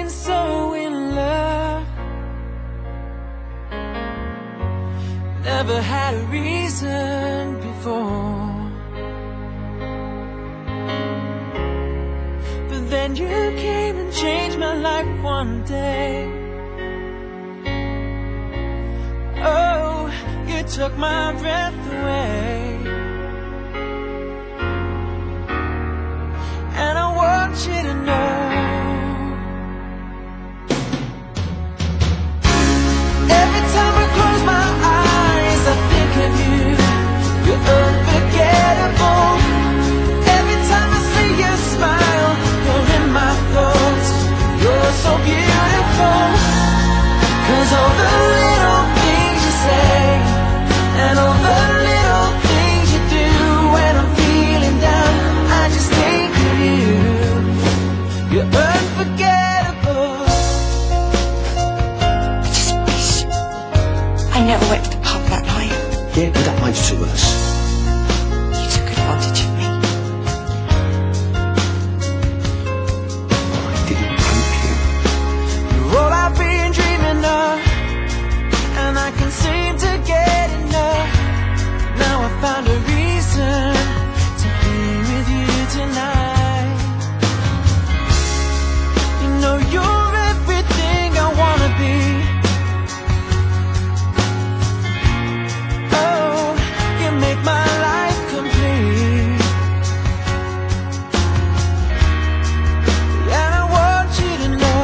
been so in love, never had a reason before. But then you came and changed my life one day. Oh, you took my breath away. And I want you to know, every time I close my eyes I think of you. You're unforgettable. Every time I see you smile, you're in my thoughts. You're so beautiful. 'Cause all the little things you say and all the little things you do, when I'm feeling down, I just think of you. You're unforgettable. I just wish I never went to the pub that night. Yeah, but that makes two of us. You took advantage of me. I didn't rape you. You're all I've been dreaming of, and I can't seem to get enough. Now I found a reason to be with you tonight. You know you're everything I wanna be. Oh, you make my life complete. And I want you to know,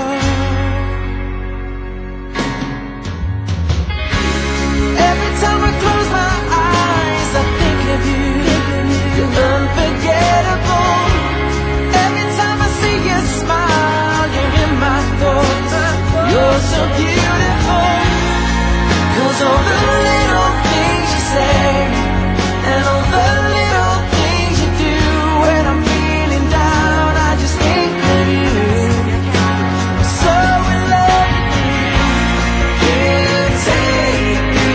every time I close my eyes I think of you. You're unforgettable. Every time I see you smile, you're in my thoughts. You're so beautiful. 'Cause all the little things you say and all the little things you do, when I'm feeling down, I just think of you. I'm so in love with you. You take me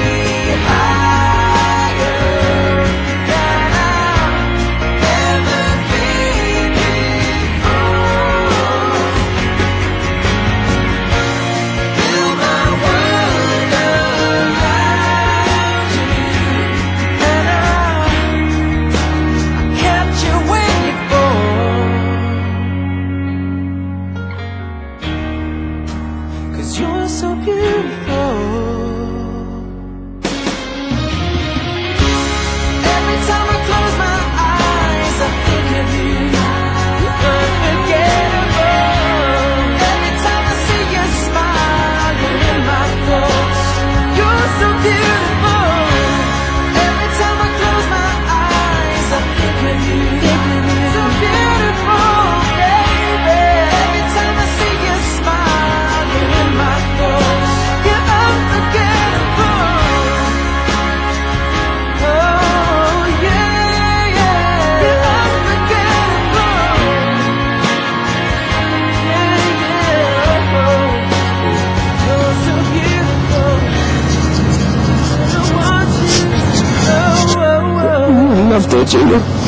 higher than I've ever been before. Build my world around you, and I kept you when you fall. 'Cause you're so beautiful. Every time I close my eyes I think of you. You're unforgettable. Every time I see you smile, you're in my thoughts. You're so beautiful. Every time I close my eyes I think of you. So beautiful, baby. Every time I see you smile, you're in my thoughts. You're unforgettable. Oh yeah, yeah. You're unforgettable. Yeah, yeah. You're so beautiful. I want you. Oh, oh, oh. Loved it, Julia.